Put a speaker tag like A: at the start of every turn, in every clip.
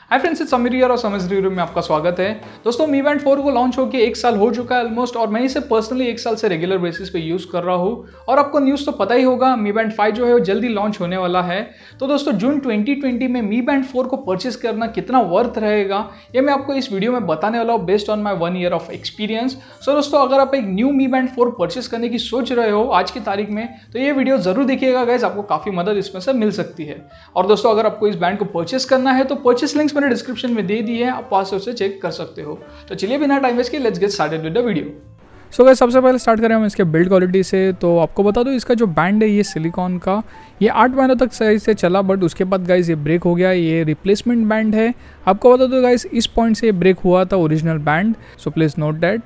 A: Hi friends, it's Sameer here और समझ review में आपका स्वागत है। दोस्तों, Mi Band 4 को लॉन्च होकर 1 साल हो चुका है ऑलमोस्ट, और मैं इसे पर्सनली 1 साल से रेगुलर बेसिस पे यूज़ कर रहा हूँ। और आपको न्यूज़ तो पता ही होगा, Mi Band 5 जो है वो जल्दी लॉन्च होने वाला है। तो दोस्तों, जून 2020 में Mi Band 4 को परचेस करना कितना वर्थ रहेगा, ये मैं आपको इस वीडियो में बताने वाला हूँ based on my 1 year of experience. So दोस्तों, अगर आप एक न्यू Mi Band 4 परचेस करने की सोच रहे हो आज की तारीख में, तो ये वीडियो जरूर देखिएगा गाइस, आपको काफ़ी मदद इसमें से मिल सकती है। और दोस्तों, अगर आपको इस बैंड को परचेस करना है तो परचेस लिंक्स मैंने डिस्क्रिप्शन में दे दी है, आप वहां से उसे चेक कर सकते हो। तो चलिए बिना टाइम वेस्ट के let's get started with the video. So guys, सबसे पहले स्टार्ट करें हम इसके बिल्ड क्वालिटी से। तो आपको बता दूं, इसका जो बैंड है ये सिलिकॉन का, ये 8 महीनों तक सही से चला, बट उसके बाद गाइस ये ब्रेक हो गया। ये रिप्लेसमेंट बैंड है। आपको बता दो गाइस, इस पॉइंट से ये ब्रेक हुआ था original band, so please note that.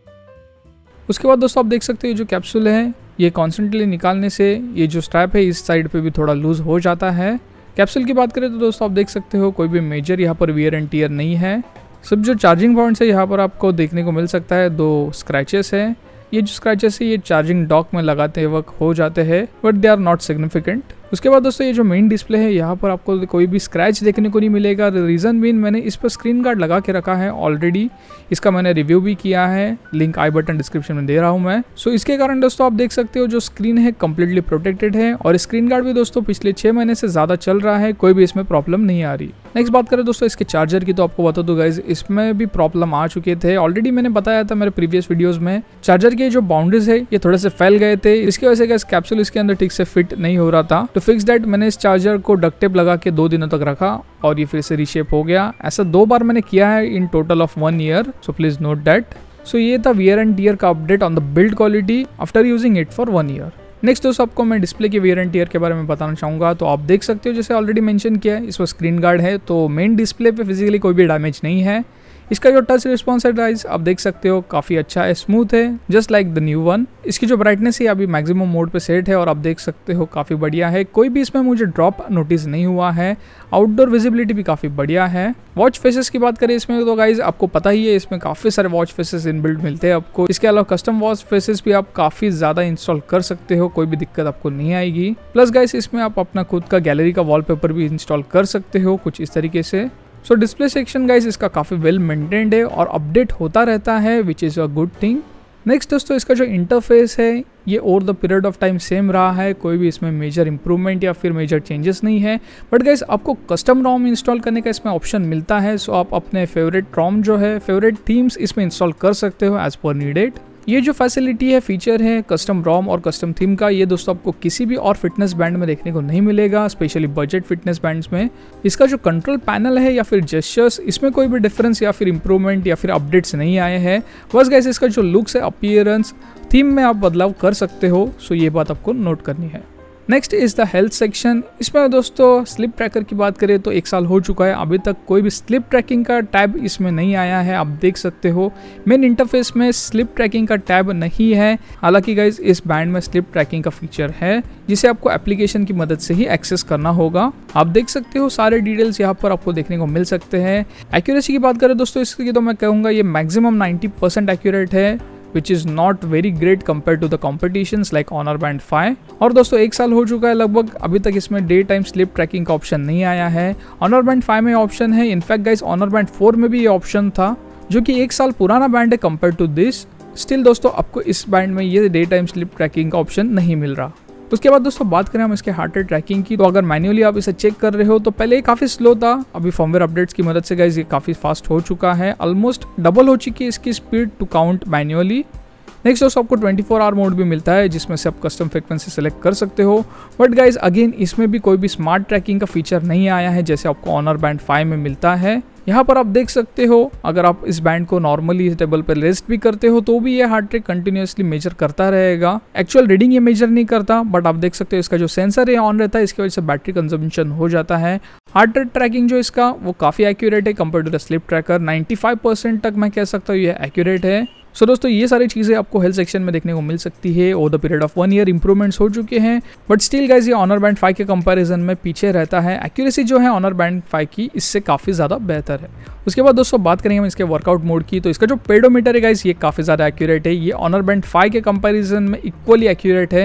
A: उसके बाद दोस्तों आप देख सकते हो जो कैप्सूल है ये कॉन्स्टेंटली निकालने से ये जो स्ट्रैप है इस साइड पे भी थोड़ा लूज हो जाता है। कैप्सूल की बात करें तो दोस्तों आप देख सकते हो कोई भी मेजर यहाँ पर वियर एंड टियर नहीं है। सब जो चार्जिंग पॉइंट्स है यहाँ पर आपको देखने को मिल सकता है 2 स्क्रैचेस है। ये जो स्क्रैचेस है ये चार्जिंग डॉक में लगाते वक्त हो जाते हैं, but they are not significant. उसके बाद दोस्तों ये जो मेन डिस्प्ले है यहाँ पर आपको कोई भी स्क्रैच देखने को नहीं मिलेगा। रीज़न बीन, मैंने इस पर स्क्रीन गार्ड लगा के रखा है ऑलरेडी, इसका मैंने रिव्यू भी किया है, लिंक आई बटन डिस्क्रिप्शन में दे रहा हूँ मैं। सो इसके कारण दोस्तों आप देख सकते हो जो स्क्रीन है कम्प्लीटली प्रोटेक्टेड है, और स्क्रीन गार्ड भी दोस्तों पिछले 6 महीने से ज़्यादा चल रहा है, कोई भी इसमें प्रॉब्लम नहीं आ रही। नेक्स्ट बात करें दोस्तों इसके चार्जर की, तो आपको बता दो गाइज इसमें भी प्रॉब्लम आ चुके थे। ऑलरेडी मैंने बताया था मेरे प्रीवियस वीडियोस में, चार्जर के जो बाउंड्रीज है ये थोड़े से फैल गए थे, इसकी वजह से गाइस कैप्सूल इसके अंदर ठीक से फिट नहीं हो रहा था। तो फिक्स दैट मैंने इस चार्जर को डक्ट टेप लगा के 2 दिनों तक रखा और ये फिर से रीशेप हो गया। ऐसा 2 बार मैंने किया है in total of 1 year, so please note that. So ये था वियर एंड टियर का update on the build quality after using it for 1 year. Next दोस्तों आपको मैं डिस्प्ले के वियर एंड टियर के बारे में बताना चाहूँगा। तो आप देख सकते हो जैसे ऑलरेडी मेंशन किया है, इस पर स्क्रीन गार्ड है, तो मेन डिस्प्ले पे फिजिकली कोई भी डैमेज नहीं है। इसका जो टच रिस्पॉन्स है गाइस आप देख सकते हो काफ़ी अच्छा है, स्मूथ है, just like the new one. इसकी जो ब्राइटनेस है अभी मैक्सिमम मोड पे सेट है और आप देख सकते हो काफ़ी बढ़िया है, कोई भी इसमें मुझे ड्रॉप नोटिस नहीं हुआ है। आउटडोर विजिबिलिटी भी काफ़ी बढ़िया है। वॉच फेसेस की बात करें इसमें तो गाइज आपको पता ही है, इसमें काफ़ी सारे वॉच फेसेस इनबिल्ट मिलते हैं आपको। इसके अलावा कस्टम वॉच फेसेस भी आप काफ़ी ज़्यादा इंस्टॉल कर सकते हो, कोई भी दिक्कत आपको नहीं आएगी। प्लस गाइज इसमें आप अपना खुद का गैलरी का वॉलपेपर भी इंस्टॉल कर सकते हो कुछ इस तरीके से। सो डिस्प्ले सेक्शन गाइज इसका काफ़ी वेल मेंटेन्ड है और अपडेट होता रहता है, which is a good thing. Next दोस्तों इसका जो इंटरफेस है ये over the period of time same रहा है, कोई भी इसमें मेजर इंप्रूवमेंट या फिर मेजर चेंजेस नहीं है। बट गाइज आपको कस्टम रोम इंस्टॉल करने का इसमें ऑप्शन मिलता है, सो आप अपने फेवरेट रोम जो है, फेवरेट थीम्स इसमें इंस्टॉल कर सकते हो एज पर नीडेड। ये जो फैसिलिटी है, फीचर है कस्टम रोम और कस्टम थीम का, ये दोस्तों आपको किसी भी और फिटनेस बैंड में देखने को नहीं मिलेगा, स्पेशली बजट फिटनेस बैंड्स में। इसका जो कंट्रोल पैनल है या फिर जेस्चर्स, इसमें कोई भी डिफरेंस या फिर इंप्रूवमेंट या फिर अपडेट्स नहीं आए हैं। बस गाइस इसका जो लुक्स है, अपीयरेंस, थीम में आप बदलाव कर सकते हो, सो ये बात आपको नोट करनी है। Next is the health section. इसमें दोस्तों स्लिप ट्रैकर की बात करें तो 1 साल हो चुका है, अभी तक कोई भी स्लिप ट्रैकिंग का टैब इसमें नहीं आया है। आप देख सकते हो मेन इंटरफेस में स्लिप ट्रैकिंग का टैब नहीं है। हालांकि गाइज इस बैंड में स्लिप ट्रैकिंग का फीचर है, जिसे आपको एप्लीकेशन की मदद से ही एक्सेस करना होगा। आप देख सकते हो सारे डिटेल्स यहाँ पर आपको देखने को मिल सकते हैं। एक्यूरेसी की बात करें दोस्तों इसकी, तो मैं कहूँगा ये मैक्सिमम 90% एक्यूरेट है, which is not very great compared to the competitions like Honor Band 5। और दोस्तों 1 साल हो चुका है लगभग, अभी तक इसमें डे टाइम स्लिप ट्रैकिंग का ऑप्शन नहीं आया है। Honor Band 5 में ऑप्शन है, इनफैक्ट गाइस Honor Band 4 में भी ये ऑप्शन था, जो कि 1 साल पुराना बैंड है कंपेयर टू दिस। स्टिल दोस्तों आपको इस बैंड में ये डे टाइम स्लिप ट्रैकिंग का ऑप्शन नहीं मिल रहा। उसके बाद दोस्तों बात करें हम इसके हार्ट रेट ट्रैकिंग की, तो अगर मैन्युअली आप इसे चेक कर रहे हो तो पहले ये काफ़ी स्लो था, अभी फॉर्मवेयर अपडेट्स की मदद से गाइस ये काफ़ी फास्ट हो चुका है, ऑलमोस्ट डबल हो चुकी है इसकी speed to count manually. Next दोस्तों आपको 24 आवर मोड भी मिलता है, जिसमें से आप कस्टम फ्रीक्वेंसी सेलेक्ट कर सकते हो। बट गाइज अगेन इसमें भी कोई भी स्मार्ट ट्रैकिंग का फीचर नहीं आया है, जैसे आपको ऑनर बैंड 5 में मिलता है। यहाँ पर आप देख सकते हो अगर आप इस बैंड को नॉर्मली टेबल पर रेस्ट भी करते हो तो भी ये हार्ट रेट कंटिन्यूसली मेजर करता रहेगा। एक्चुअल रीडिंग ये मेजर नहीं करता, बट आप देख सकते हो इसका जो सेंसर है ऑन रहता है, इसकी वजह से बैटरी कंजम्पशन हो जाता है। हार्ट रेट ट्रैकिंग जो इसका वो काफ़ी एक्यूरेट है compare to the sleep tracker, 95% तक मैं कह सकता हूँ ये एक्यूरेट है। सो दोस्तों ये सारी चीज़ें आपको हेल्थ सेक्शन में देखने को मिल सकती है। Over the period of 1 year improvements हो चुके हैं, बट स्टिल गाइज ये ऑनर बैंड 5 के कंपैरिजन में पीछे रहता है। एक्यूरेसी जो है ऑनर बैंड 5 की इससे काफ़ी ज़्यादा बेहतर है। उसके बाद दोस्तों बात करेंगे हम इसके वर्कआउट मोड की, तो इसका जो पेडोमीटर है गाइज ये काफ़ी ज़्यादा एक्यूरेट है, ये ऑनर बैंड 5 के कंपैरिजन में इक्वली एक्यूरेट है।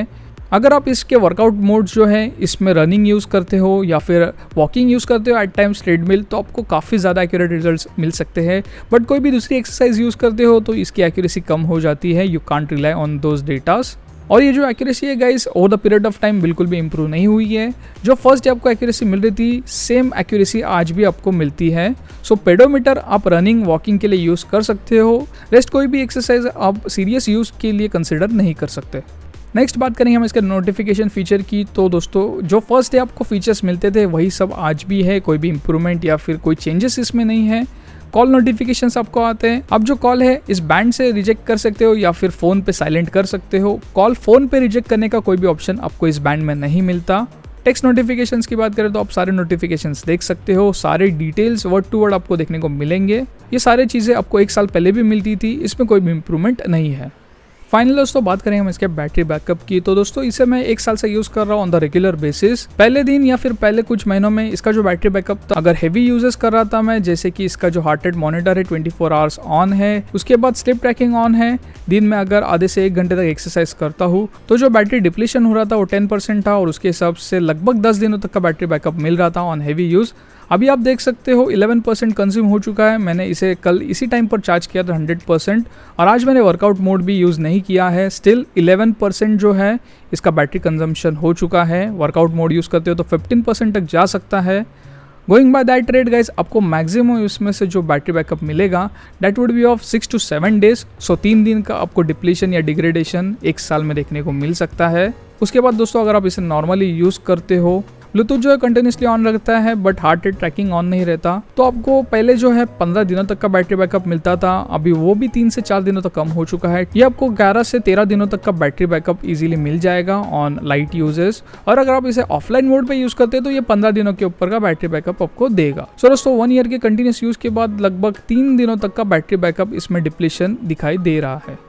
A: अगर आप इसके वर्कआउट मोड जो है इसमें रनिंग यूज़ करते हो या फिर वॉकिंग यूज़ करते हो एट टाइम्स ट्रेडमिल, तो आपको काफ़ी ज़्यादा एक्यूरेट रिजल्ट्स मिल सकते हैं। बट कोई भी दूसरी एक्सरसाइज यूज़ करते हो तो इसकी एक्यूरेसी कम हो जाती है। You can't rely on those datas. और ये जो एक्यूरेसी है guys over the period of time बिल्कुल भी इंप्रूव नहीं हुई है। जो फर्स्ट डे आपको एक्यूरेसी मिल रही थी सेम एक्यूरेसी आज भी आपको मिलती है। सो पेडोमीटर आप रनिंग वॉकिंग के लिए यूज़ कर सकते हो। रेस्ट कोई भी एक्सरसाइज आप सीरियस यूज़ के लिए कंसिडर नहीं कर सकते। नेक्स्ट बात करेंगे हम इसके नोटिफिकेशन फीचर की। तो दोस्तों जो फर्स्ट डे आपको फीचर्स मिलते थे वही सब आज भी है, कोई भी इंप्रूवमेंट या फिर कोई चेंजेस इसमें नहीं है। कॉल नोटिफिकेशंस आपको आते हैं। अब जो कॉल है इस बैंड से रिजेक्ट कर सकते हो या फिर फ़ोन पे साइलेंट कर सकते हो। कॉल फ़ोन पे रिजेक्ट करने का कोई भी ऑप्शन आपको इस बैंड में नहीं मिलता। टेक्स्ट नोटिफिकेशंस की बात करें तो आप सारे नोटिफिकेशंस देख सकते हो, सारे डिटेल्स वर्ड टू वर्ड आपको देखने को मिलेंगे। ये सारी चीज़ें आपको 1 साल पहले भी मिलती थी, इसमें कोई भी इंप्रूवमेंट नहीं है। फाइनली दोस्तों बात करें हम इसके बैटरी बैकअप की। तो दोस्तों इसे मैं 1 साल से यूज़ कर रहा हूँ ऑन द रेगुलर बेसिस। पहले दिन या फिर पहले कुछ महीनों में इसका जो बैटरी बैकअप था, अगर हेवी यूजेस कर रहा था मैं, जैसे कि इसका जो हार्ट रेट मॉनिटर है 24 आवर्स ऑन है, उसके बाद स्लिप ट्रैकिंग ऑन है, दिन में अगर आधे से 1 घंटे तक एक्सरसाइज करता हूँ तो जो बैटरी डिप्लीशन हो रहा था वो 10% था और उसके हिसाब से लगभग 10 दिनों तक का बैटरी बैकअप मिल रहा था ऑन हेवी यूज़। अभी आप देख सकते हो 11% कंज्यूम हो चुका है। मैंने इसे कल इसी टाइम पर चार्ज किया था 100% और आज मैंने वर्कआउट मोड भी यूज़ नहीं किया है। स्टिल 11% जो है इसका बैटरी कंजम्पशन हो चुका है। वर्कआउट मोड यूज़ करते हो तो 15% तक जा सकता है। Going by that rate guys, आपको मैक्सिमम इसमें से जो बैटरी बैकअप मिलेगा that would be of 6 to 7 days. So 3 दिन का आपको डिप्लीशन या डिग्रेडेशन 1 साल में देखने को मिल सकता है। उसके बाद दोस्तों अगर आप इसे नॉर्मली यूज़ करते हो, ब्लूटूथ जो है कंटिन्यूसली ऑन रहता है but heart rate tracking on नहीं रहता, तो आपको पहले जो है 15 दिनों तक का बैटरी बैकअप मिलता था, अभी वो भी 3 से 4 दिनों तक कम हो चुका है। ये आपको 11 से 13 दिनों तक का बैटरी बैकअप इजीली मिल जाएगा ऑन लाइट यूजेस। और अगर आप इसे ऑफलाइन मोड पे यूज करते हैं तो ये 15 दिनों के ऊपर का बैटरी बैकअप आपको देगा। सो दोस्तों 1 ईयर के कंटिन्यूस यूज के बाद लगभग 3 दिनों तक का बैटरी बैकअप इसमें डिप्लीशन दिखाई दे रहा है।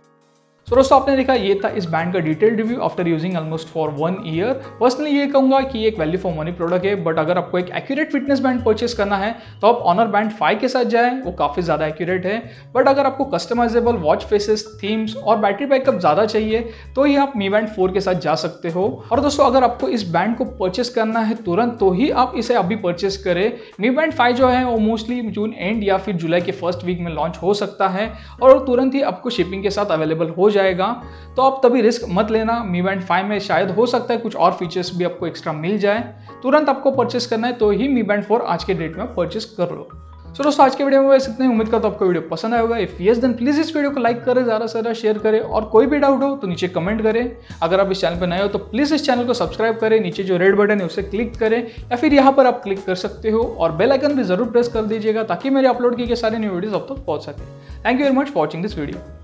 B: तो दोस्तों आपने देखा ये था इस बैंड का detailed review after using almost for 1 year. Personally ये कहूंगा कि ये एक वैल्यू फॉर मनी प्रोडक्ट है, बट अगर आपको एक एक्यूरेट फिटनेस बैंड परचेस करना है तो आप ऑनर बैंड 5 के साथ जाएं, वो काफ़ी ज़्यादा एक्यूरेट है। बट अगर आपको कस्टमाइजेबल वॉच फेसेस, थीम्स और बैटरी बैकअप ज़्यादा चाहिए तो ये आप मी बैंड 4 के साथ जा सकते हो। और दोस्तों अगर आपको इस बैंड को परचेस करना है तुरंत तो ही आप इसे अभी परचेस करें। मी बैंड 5 जो है वो मोस्टली जून एंड या फिर जुलाई के फर्स्ट वीक में लॉन्च हो सकता है और तुरंत ही आपको शिपिंग के साथ अवेलेबल हो जाएगा। तो आप तभी रिस्क मत लेना। मी बैंड 5 में शायद हो सकता है कुछ और फीचर्स भी आपको एक्स्ट्रा मिल जाए। तुरंत आपको परचेस करना है तो ही मी बैंड 4 आज के डेट में परचेस कर लो। सो दोस्तों आज के वीडियो में बस इतना ही। उम्मीद करता हूं आपको वीडियो पसंद आएगा। इफ यस देन प्लीज इस वीडियो को लाइक करें, ज़्यादा से ज़्यादा शेयर करें और कोई भी डाउट हो तो नीचे कमेंट करें। अगर आप इस चैनल पर नए हो तो प्लीज़ इस चैनल को सब्सक्राइब करें, नीचे जो रेड बटन है उसे क्लिक करें या फिर यहाँ पर आप क्लिक कर सकते हो और बेल आइकन भी जरूर प्रेस कर दीजिएगा ताकि मेरे अपलोड किए गए सारे न्यू वीडियोस आप तक पहुँच सके। Thank you very much for watching this video.